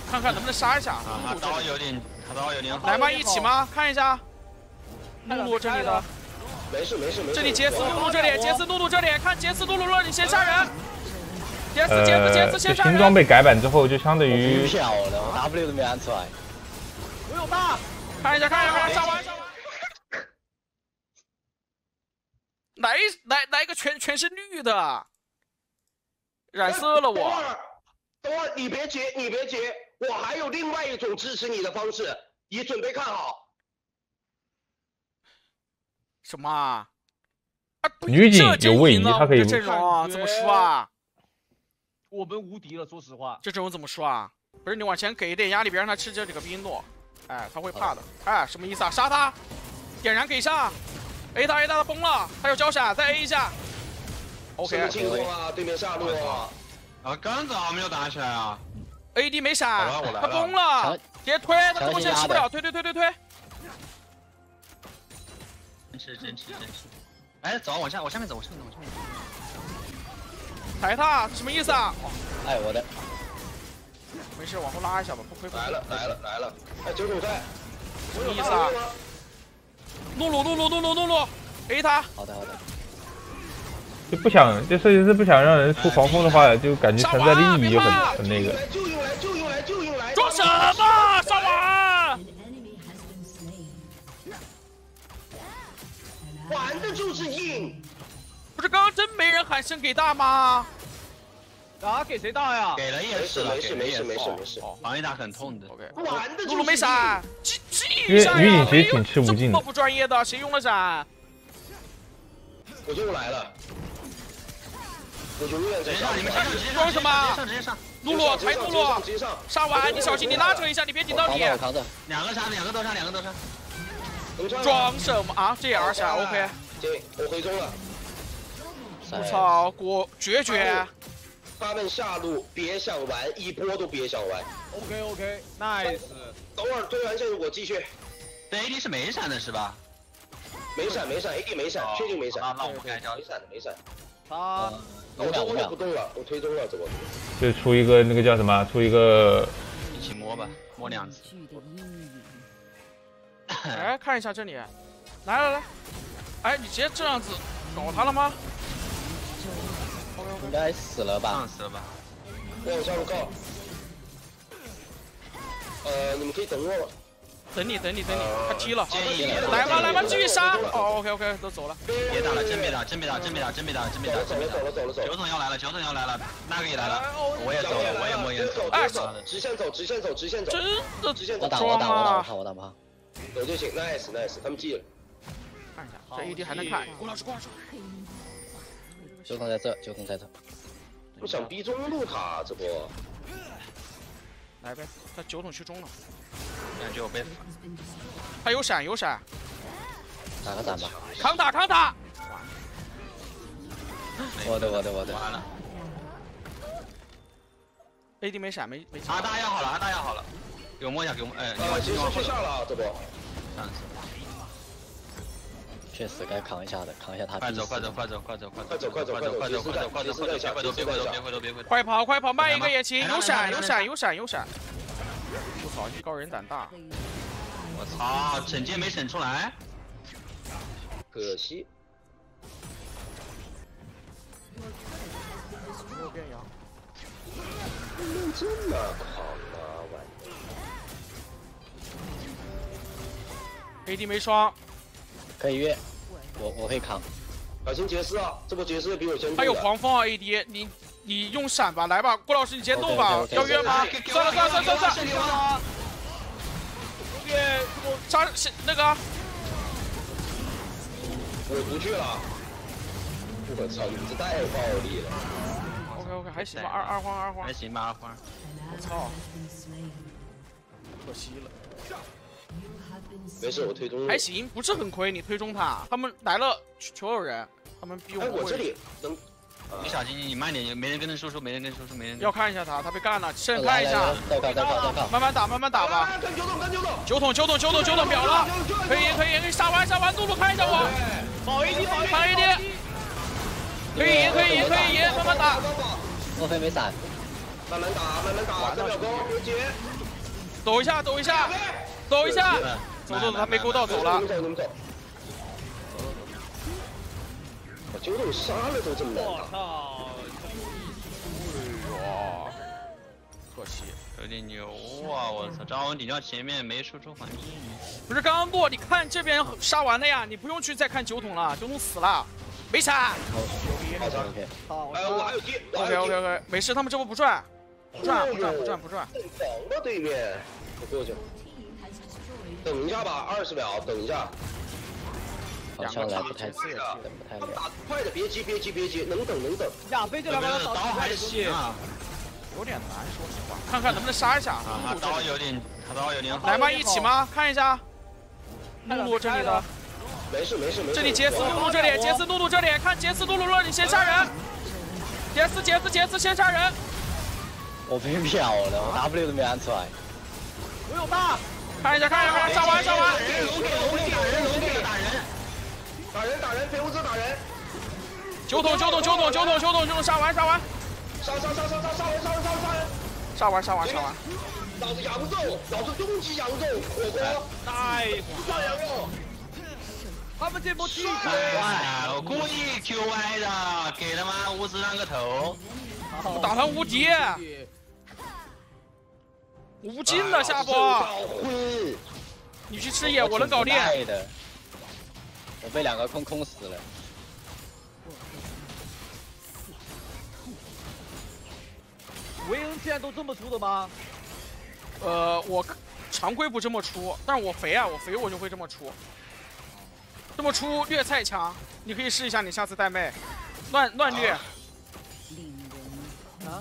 看看能不能杀一下。 他刀有点，他刀有点。 来吗？一起吗？看一下。露露这里的。 没事。 这里杰斯露露这里，杰斯露露这里，看杰斯露露，你先杀人。杰斯先杀人。 新装备改版之后，就相当于。 漂亮，我 W 都没按出来。 我有大，看一下，上完。来一个全是绿的，染色了我。 等会儿，你别急，我还有另外一种支持你的方式，你准备看好。 什么啊？ 女警有位移，他可以。 这阵容怎么输啊？ 我们无敌了，说实话。 这阵容怎么输啊？不是你往前给一点压力，别让他吃这个冰诺。哎，他会怕的。哎，什么意思啊？杀他！点燃给上。A 他崩了，他有交闪，再 A 一下。OK。 什么情况啊？对面下路啊。 刚早没有打起来啊。 AD 没闪，他崩了，直接推，他这波线吃不了，推。 真吃。哎，走，往下面走。 抬他什么意思啊？ 哎，我的。 没事，往后拉一下吧，不亏。 来了。哎，九种在。 什么意思啊？露露 ，A 他。 好的。 就不想，这设计师不想让人出黄蜂的话，就感觉存在利益就很那个。 就用来。 装什么？上完。 玩的就是硬。 不是刚刚真没人喊声给大吗？ 啊，给谁大呀？ 给了也是了， 没事。 防御大很痛的。 OK。 玩的露露没闪， 因为女警其实挺吃无尽的。 这么不专业的，谁用了闪？ 我就来了。我永远在上，你们上装什么？ 直接上。 露露，抬露露，杀完你小心，你拉扯一下，你别顶到你。 两个都上。 装什么啊？这也2下 OK。 对，我回中了。 我操，决。 他们下路别想玩，一波都别想玩。 OK，nice。 等会儿推完线我继续。 对 ，AD 是没闪的是吧？ 没闪 ，AD 没闪，确定没闪。 那我们开交。 没闪。 他。 我不动了，我推中了，这波。 就出一个那个叫什么？出一个。 一起摸吧，摸2次。 来看一下这里，来，哎，你直接这样子搞他了吗？ 应该死了吧？ 死了吧？ 我往下路靠。你们可以等我了。 等你，他踢了。来吧，继续杀。哦 ，OK， 都走了。 别打了，真别打。走了。九总要来了，那个也来了，我也走了，我也摸烟走。 哎， 直线走。真的直线走。 我打。 走就行 ，nice， 他们记了。 看一下，这 AD 还能看。郭老师。 九筒在这。 我想逼中路塔这波。 来呗，他9筒去中了。 感觉我被。 他有闪。 打个闪吧。 扛塔。 我的。 完了。 AD 没闪，没。 阿大要好了。给我摸一下， 其实去下了这波。 确实该扛一下的，扛一下他。 快走！ 快走！ 别回头！ 快跑！慢一个也行，有闪！我操，高人胆大！ 我操，惩戒没审出来， 可惜。 右边羊。 这么狂啊！玩的。AD 没双。 可以约，我可以扛。 小心杰斯啊！这波杰斯比我先。 他有黄蜂啊 ，AD， 你用闪吧，来吧，郭老师你先动吧，要约吗？算了。约杀那个。 我不去了。我操，你这太暴力了。 OK， 还行吧，二荒。 还行吧，2荒。 我操，可惜了。 没事，我推中。 还行，不是很亏，你推中他，他们来了所有人，他们逼我这里能。 你小心，你慢点，没人跟着输出，没人。 要看一下他被干了，先看一下。慢慢打吧。9筒秒了，可以，杀完，露露看一下我。 跑 AD， 可以赢，慢慢打。 莫非没闪？ 慢慢打，慢慢打，3秒勾，别急。 抖一下，抖一下，抖一下。走，他没勾到，走了。 你们走。我九桶杀了都这么难打。 我操！ 哇，可惜。 有点牛啊！我操，张文顶到前面没输出环境。 不是刚刚过，你看这边杀完了呀，你不用去再看9桶了，9桶死了，没杀。 好杀 OK。 我还有地。 OK， 没事，他们这波不转，不转。 黄了对面，我过去。等一下吧，20秒，等一下。 好像来不太及，等不太了。 打快的，别急，能等。 亚飞这两个刀还行啊。 有点难，说实话，看看能不能杀一下。 他刀有点好。 来吗？一起吗？看一下。露露这里的。 没事。 这里杰斯露露这里，杰斯露露这里，看杰斯露露你先杀人。杰斯先杀人。 我被秒了，我 W 都没按出来。 我有大。 看一下，杀完。 打人，陪胡子打人。 9桶，杀完。杀完。 老子羊肉，老子终极羊肉火锅， 太涮羊肉。 他们这波踢哎，我故意 QY 的，给他妈无知让个头。 打他无敌，无尽的下波。你去吃野，我能搞定。 我被2个空死了。 维恩现在都这么出的吗？ 我常规不这么出，但是我肥啊，我就会这么出。这么出虐菜强，你可以试一下，你下次带妹，乱虐。 啊？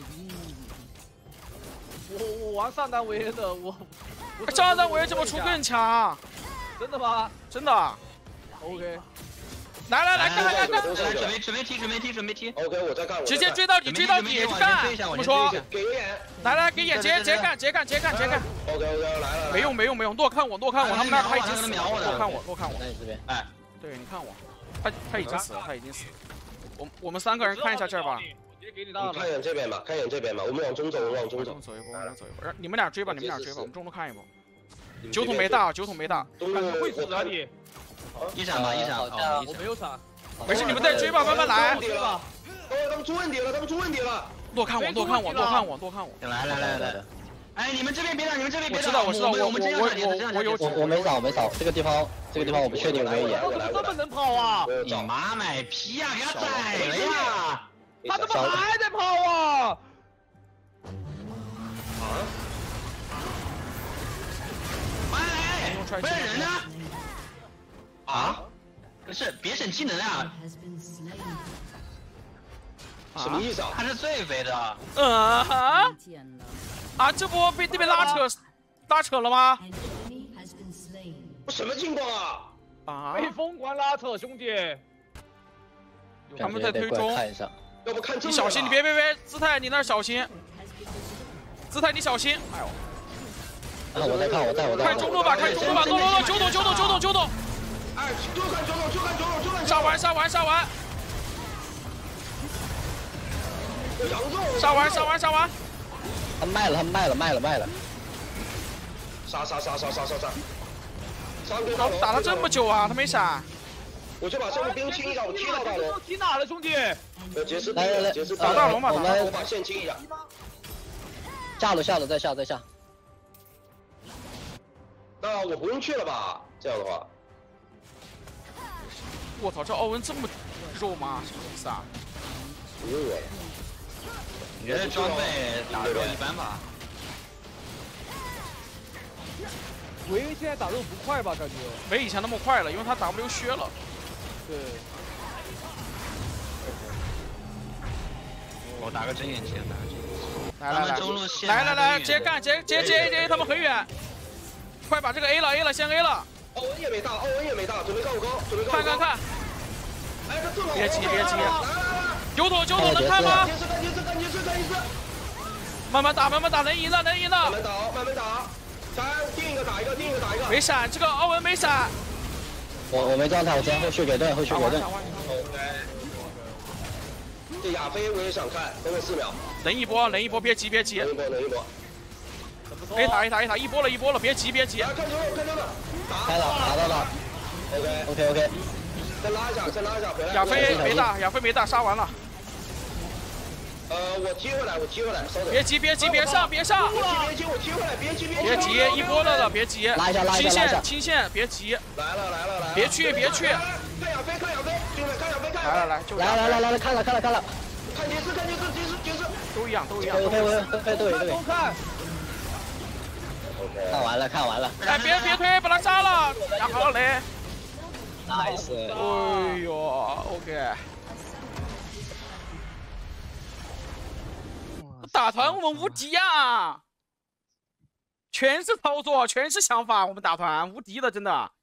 我玩上单维恩的， 上单维恩这么出更强。 真的吗？ 真的。 OK。 来，看， 准备踢。 OK， 我再看。 直接追到底，干！怎么说？ 给个眼。 来，给眼，截干。 OK， 来。 没用，多看我，他们那他已经死了。多看我。 那你这边。 哎，对，你看我，他已经死了。我们3个人看一下这儿吧。 看一眼这边吧，我们往中走， 走一波。你们俩追吧，我们中路看一波。9桶没大， 会死啊你！ 一闪吧， 我没有闪。 没事，你们再追吧，慢慢来。 他们出问题了。 多看我。 来。哎，你们这边别打， 我知道，我有。 我没扫，这个地方我不确定有没有眼。 他怎么这么能跑啊？ 你妈买皮呀，给他宰了呀！ 他怎么还在跑啊？ 不是人呢？啊？不是，别省技能啊！ 什么意思啊？ 他是最肥的。 这波被对面拉扯了吗？ 什么情况啊？ 被疯狂拉扯，兄弟！ 他们在推中。 要不看你小心，你别，姿态你那儿小心。姿态你小心。哎呦。 我在看， 看中路吧，走，9桶。 哎，就看9桶。 杀完。杀完。 他卖了。 杀！ 打了这么久啊，他没闪。 我就把这个兵清一下，我踢到大龙。 踢哪了，兄弟？ 杰斯打大龙吧， 我把线清一下。 下了，再下。 那我不用去了吧？这样的话， 我操，这奥文这么肉吗？什么意思啊？ 不用我了。 你觉得装备打肉一般吧？ 维恩现在打肉不快吧？感觉没以前那么快了，因为他 W 削了。 对。 我打个睁眼前， 来，直接干，直接 A， 他们很远。 快把这个 A 了，先 A 了。 奥文也没大，准备看我高， 看。 哎，这别急。 来。 9桶能看吗？ 干杰斯。 慢慢打，能赢的。 慢慢打。定一个打一个。 没闪，这个奥文没闪。 我没状态，我先后续给盾。 这亚飞我也想看，等我4秒。 扔一波，扔一波，别急，别急。 扔一波，扔一波。 A 塔 A 塔 A 塔，一波了，一波了，别急，别急。 看球了，看球了。 开了，打到了。OK。 再拉一下，再拉一下，回来。 亚飞没大，亚飞没大，杀完了。 我踢回来，稍等。 别急，别急，别上，别上。 别急，我踢回来，别急。 别急，一波了，别急。 拉一下。 清线，别急。 来了。 别去。 看亚飞，兄弟，看亚飞。 来， 看了。 看杰斯。 都一样。 对。 都看。 看完了。 哎，别推，把他杀了。好嘞。 Nice。 哎呦 ，OK。打团我们无敌啊！全是操作，全是想法，我们打团无敌的，真的。